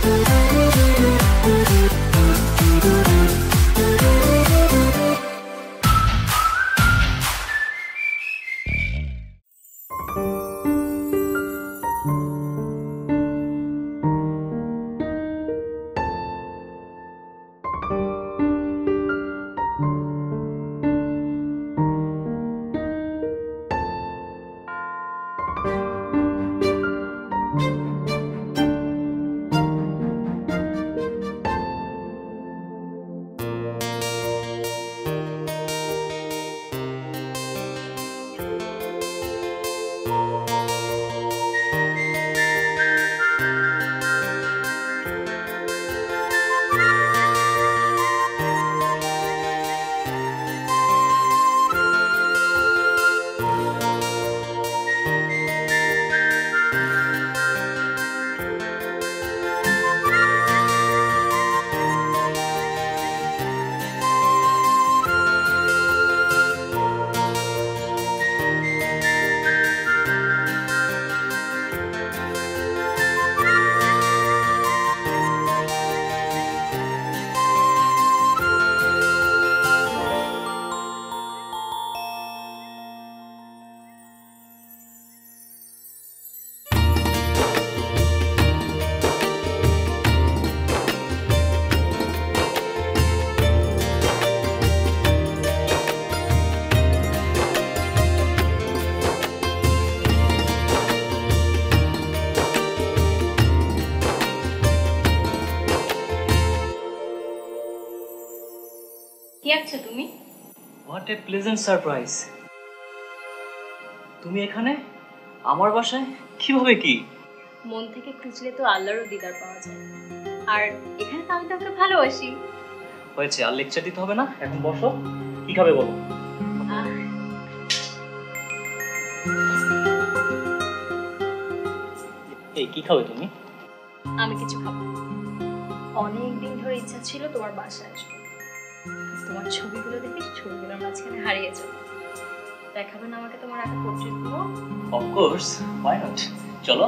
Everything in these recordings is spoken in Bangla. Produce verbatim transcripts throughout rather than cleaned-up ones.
কি আছো তুমি? What a pleasant surprise. তুমি এখানে আমার বাসায় কিভাবে? কি মন থেকে খুঁজলে তো আল্লাহরও দিদার পাওয়া যায়, আর এখানে তো আমি তোমাকে ভালোবাসি। হয়েছে, আর লেকচার দিতে হবে না, এখন বসো। কি খাবে বলো? এই কি খাবে তুমি? আমি কিছু খাবো। অনেক দিন ধরে ইচ্ছা ছিল তোমার বাসায় আসবো, তোমার ছবিগুলো দেখে ছবিগুলোর মাঝখানে হারিয়ে যাবো। দেখাবে না আমাকে তোমার একটা পোর্ট্রেট গুলো? অফ কোর্স, হোয়াই নট, চলো।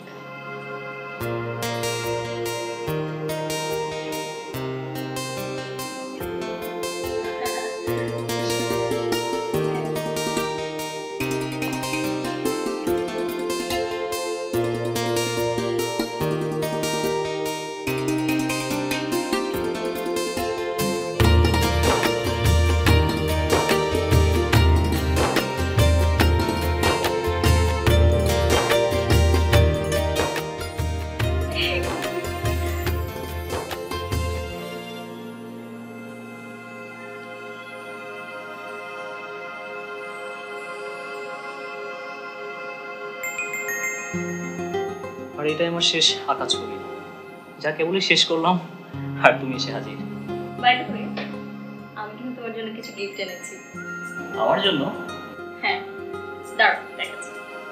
আর এটাই আমার শেষ আঁকা ছবি, যা কেবলই শেষ করলাম আর তুমি এসে হাজির। বাই দ্য ওয়ে, আমি কিন্তু তোমার জন্য কিছু গিফট এনেছি। আমার জন্য? হ্যাঁ, দাঁড়াও দেখাচ্ছি।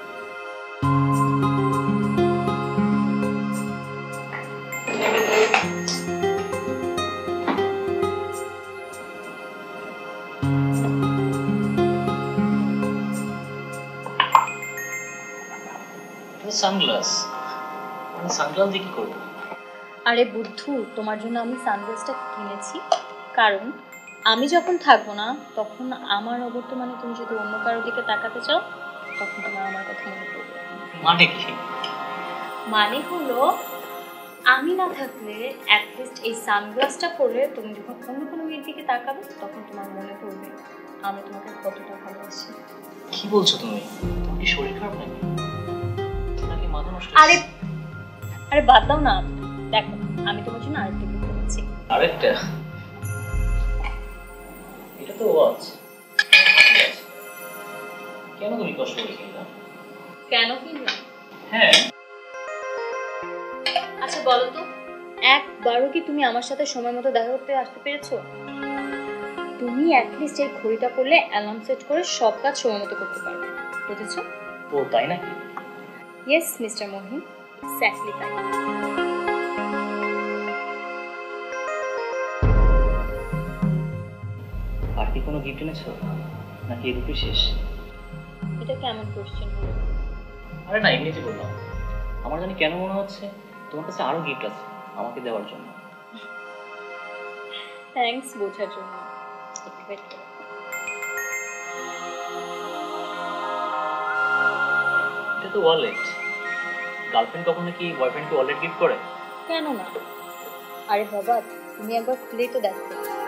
সানগ্লাস? সানগ্লাস দিয়ে কি করবো? আরে বুদ্ধু, তোমার জন্য আমি সানগ্লাসটা কিনেছি কারণ আমি যখন থাকবো না তখন আমার অবর্তমানে তুমি যদি অন্য কারোর দিকে তাকাতে চাও তখন তোমার আমার কথা মনে পড়বে। মানে কি? মানে হলো আমি না থাকলে অ্যাটলিস্ট এই সানগ্লাসটা পরে তুমি যখন অন্য কোনো মেয়ের দিকে তাকাবে তখন তোমার মনে পড়বে আমি তোমাকে কতটা ভালোবাসি। কি বলছো তুমি? তোমার কি শরীর খারাপ নাকি? নাকি মাথা নষ্ট? আরে আরে বাদ দাও না, দেখো আমি তোমার জন্য আরেকটা গিফট এনেছি। আরেকটা? এটা তো ওয়াচ। কেন তুমি কষ্ট করে কিনলা? কেন কিনলাম? হ্যাঁ। আচ্ছা বলো তো, একবারও কি তুমি আমার সাথে সময় মতো দেখা করতে আসতে পেরেছো? তুমি অ্যাটলিস্ট এই ঘড়িটা পরলে অ্যালার্ম সেট করে সব কাজ সময় মতো করতে পারবে, বুঝেছো? ও তাই নাকি? ইয়েস মিস্টার মহিন, এক্স্যাক্টলি তাই। আর কি কোনো গিফট এনেছো নাকি এই দুটোই শেষ? এটা কেমন কোশ্চেন হলো? আরে না, এমনিতে বললাম। আমার জানি কেন মনে হচ্ছে তোমার কাছে আরো গিফট আছে, আমাকে দেওয়ার জন্য। থ্যাঙ্কস বোঝার জন্য। একটু wait করো। এটা তো ওয়ালেট। গার্লফ্রেন্ড কখনো কি বয়ফ্রেন্ডকে ওয়ালেট গিফট করে? কেন না? আরে বাবা, তুমি একবার খুলেই তো দেখো।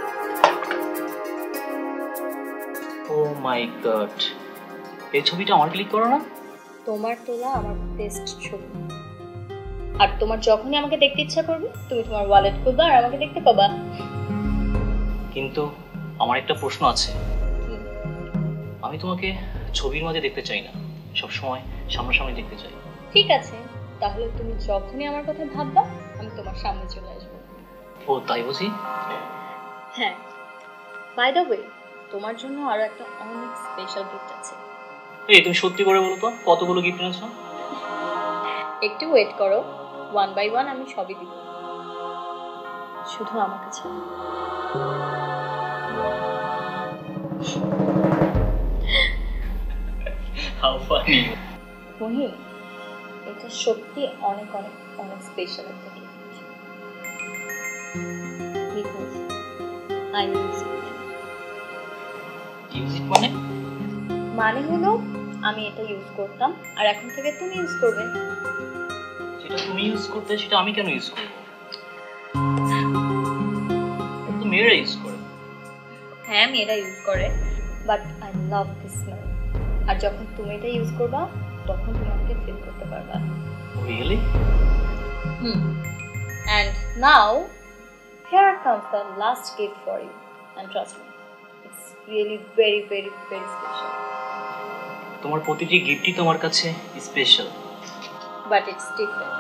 ও মাই গড, এই ছবিটা আমার ক্লিক করো না? তোমার তোলা আমার বেস্ট ছবি। আর তোমার যখনই আমাকে দেখতে ইচ্ছা করবে তুমি তোমার ওয়ালেট খুলবা আর আমাকে দেখতে পাবা। কিন্তু আমার একটা প্রশ্ন আছে। কি? আমি তোমাকে ছবির মাঝে দেখতে চাই না, সবসময় সামনাসামনি দেখতে চাই। ঠিক আছে, তাহলে তুমি যখনই আমার কথা ভাববা আমি তোমার সামনে চলে আসবো। ও তাই বুঝি? হ্যাঁ, বাই দ্য ওয়ে, তোমার জন্য আরো একটা অনেক স্পেশাল গিফট আছে। এই তুমি সত্যি করে বলো তো, কতগুলো গিফট এনেছো? একটু ওয়েট করো, ওয়ান বাই ওয়ান আমি সবই দিব, শুধু আমাকে ছাড়া। How funny. মহিম, এটা সত্যি অনেক অনেক অনেক স্পেশাল একটা gift, because I use it. Use it মানে? মানে হলো আমি এটা ইউজ করতাম আর এখন থেকে তুমি ইউজ করবে। যেটা তুমি ইউজ করতে সেটা আমি কেন ইউজ করবো? এটা তো মেয়েরা ইউজ করে। হ্যাঁ, মেয়েরা ইউজ করে, but I love this smell. আর যখন তুমি এটা ইউজ করবা তখন তুমি আমাকে ফিল করতে পারবা। Really? Hmm. And now here comes the last gift for you, and trust me, it's really very very very special. তোমার প্রতিটি গিফটই তোমার কাছে স্পেশাল। But it's different.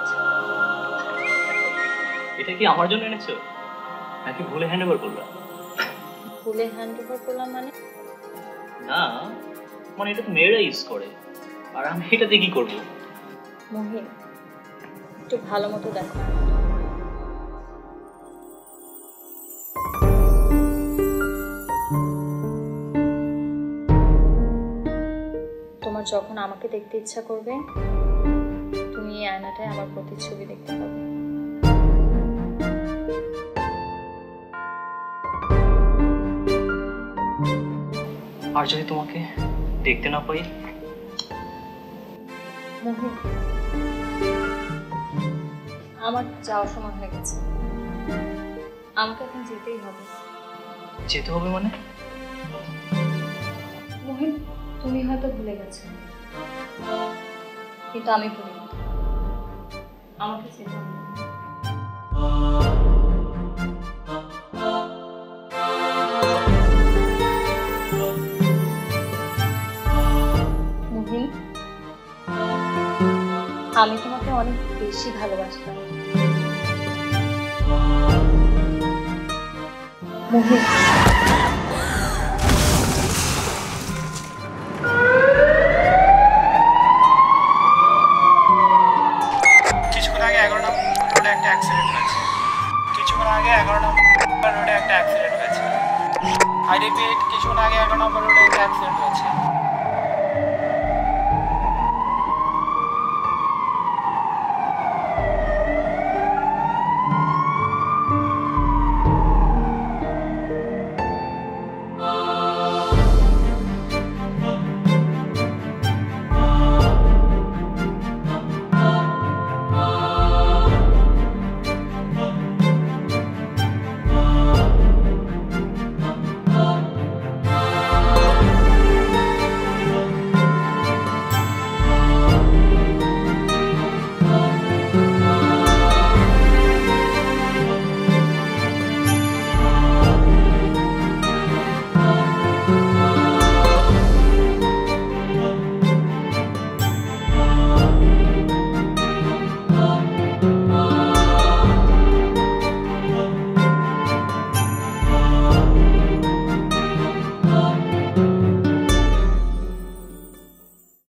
এটা কি আমার জন্য এনেছো নাকি ভুলে হ্যান্ড ওভার করলা? ভুলে হ্যান্ড ওভার করলাম মানে? না, মানে এটা তো মেয়েরা ইউজ করে আর আমি এটাতে কি করবো? মহিম, একটু ভালো মতো দেখো। তোমার যখন আমাকে দেখতে ইচ্ছা করবে তুমি এই আয়নাটায় আমার প্রতিচ্ছবি দেখতে পাবে। আর যদি তোমাকে দেখতে না পাই? মহিম, আমার যাওয়ার সময় হয়ে গেছে, আমাকে এখন যেতেই হবে। যেতে হবে মানে? মহিম, তুমি হয়তো ভুলে গেছো, কিন্তু আমি ভুলিনি। আমাকে যেতে হবে। মহিম, আমি তোমাকে অনেক বেশি ভালোবাসতাম। মহিম, কিছুক্ষণ আগে এগারো নম্বর রোডে একটা অ্যাক্সিডেন্ট হয়েছে কিছুক্ষণ আগে এগারো নম্বর রোডে একটা অ্যাক্সিডেন্ট হয়েছে আই রিপিট কিছুক্ষণ আগে এগারো নম্বর রোডে একটা অ্যাক্সিডেন্ট হয়েছে